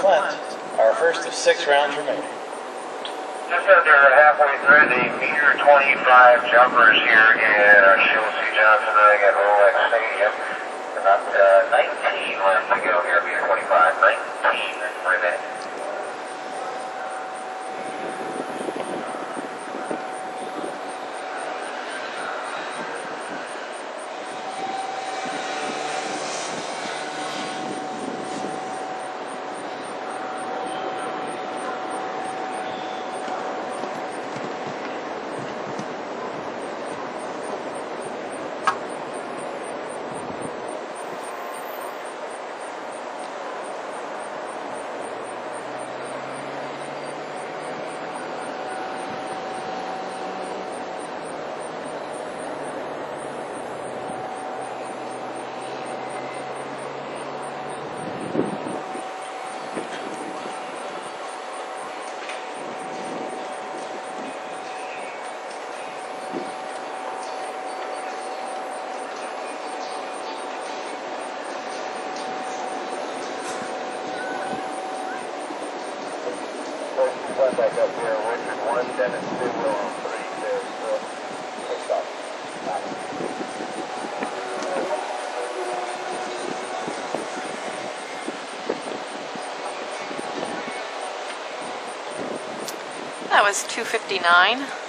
Flint. Our first of 6 rounds remaining. Just under halfway through the meter 25 jumpers here in Sheila C. Johnson running at Rolex Stadium. About 19 left to go here, meter 25. 19 remaining. Back up here, Richard 1, Dennis 2, Will on 3, there, so, let's stop. That was 2:59.